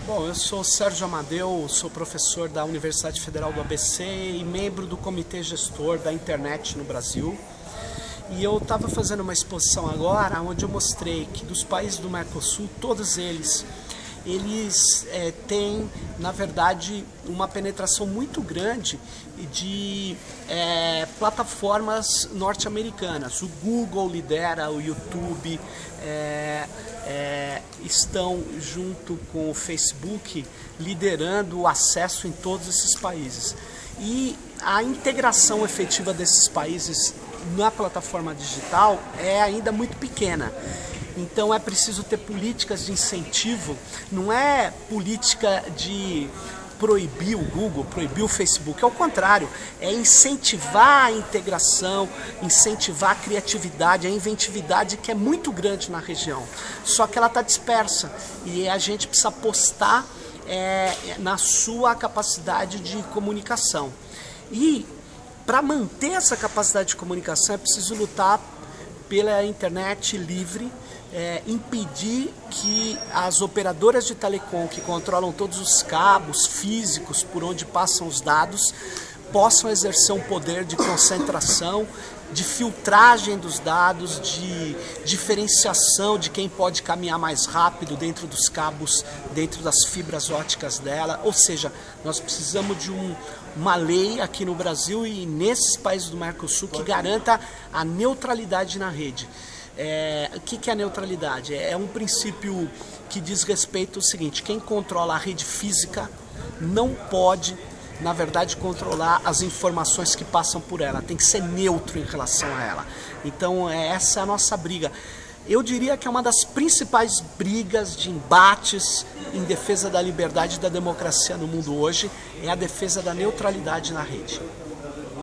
Bom, eu sou Sérgio Amadeu, sou professor da Universidade Federal do ABC e membro do Comitê Gestor da Internet no Brasil. E eu estava fazendo uma exposição agora onde eu mostrei que dos países do Mercosul, todos eles têm, na verdade, uma penetração muito grande de plataformas norte-americanas. O Google lidera, o YouTube estão junto com o Facebook liderando o acesso em todos esses países. E a integração efetiva desses países na plataforma digital é ainda muito pequena. Então é preciso ter políticas de incentivo, não é política de proibir o Google, proibir o Facebook, ao contrário, é incentivar a integração, incentivar a criatividade, a inventividade que é muito grande na região, só que ela está dispersa e a gente precisa apostar na sua capacidade de comunicação. E para manter essa capacidade de comunicação é preciso lutar pela internet livre, impedir que as operadoras de telecom que controlam todos os cabos físicos por onde passam os dados possam exercer um poder de concentração, de filtragem dos dados, de diferenciação de quem pode caminhar mais rápido dentro dos cabos, dentro das fibras óticas dela. Ou seja, nós precisamos de uma lei aqui no Brasil e nesses países do Mercosul que garanta a neutralidade na rede. O que é a neutralidade? É um princípio que diz respeito ao seguinte: quem controla a rede física não pode, na verdade, controlar as informações que passam por ela, tem que ser neutro em relação a ela. Então essa é a nossa briga. Eu diria que é uma das principais brigas de embates em defesa da liberdade e da democracia no mundo hoje, é a defesa da neutralidade na rede.